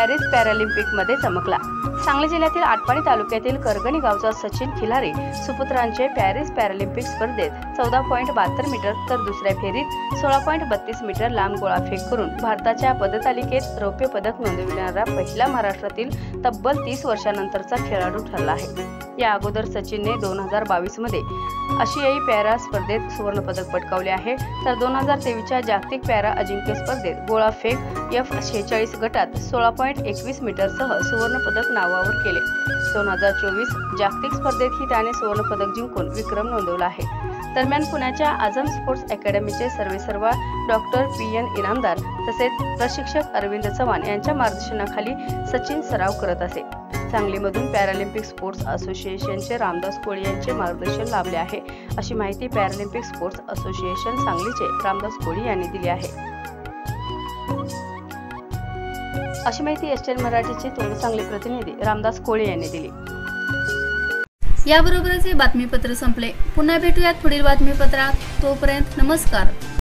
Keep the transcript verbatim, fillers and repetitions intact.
Paris पॅरालिम्पिकमध्ये चमकला। Sangli जिल्ह्यातील आटपाडी तालुक्यातील करगणी गावचा सचिन खिलारी सुपुत्रांचे पॅरिस पॅरालिम्पिक स्पर्धेत चौदा पॉईंट बहात्तर मीटर तर दुसऱ्या फेरीत सोळा पॉईंट बत्तीस मीटर लांब गोळाफेक करून भारताच्या पदकतालिकेत रौप्य पदक नोंदविणारा पहिला महाराष्ट्रातील तब्बल तीस वर्षांनंतरचा खेळाडू ठरला आहे। या अगोदर सचिनने दोन हजार बावीस मध्ये आशियाई पॅरा स्पर्धेत सुवर्ण पदक पटकावले आहे, तर दोन हजार तेवीसच्या जागतिक पॅरा अजिंक्य स्पर्धेत गोळाफेक एफ शेहेचाळीस गटात सोळा पॉईंट एकवीस मीटरसह सुवर्ण पदक नावावर केले। दोन हजार चोवीस जागतिक स्पर्धेतही त्याने सुवर्ण पदक जिंकून विक्रम नोंदवला आहे। दरम्यान पुण्याच्या आझम स्पोर्ट्स अकॅडमीचे सर्वेसर्वा डॉक्टर पी एन इनामदार तसेच प्रशिक्षक अरविंद चव्हाण यांच्या मार्गदर्शनाखाली सचिन सराव करत असे। सांगलीमधून पॅरालिम्पिक स्पोर्ट्स असोसिएशनचे रामदास कोळी यांचे मार्गदर्शन लाभले आहे, अशी माहिती पॅरालिम्पिक स्पोर्ट्स असोसिएशन सांगलीचे रामदास कोळी यांनी दिली आहे। अशी माहिती एसटीएन मराठीचे तोंड सांगली प्रतिनिधी रामदास कोळी यांनी दिली। याबरोबरच हे बातमीपत्र संपले। पुन्हा भेटूयात पुढील बातमीपत्रात। तोपर्यंत नमस्कार।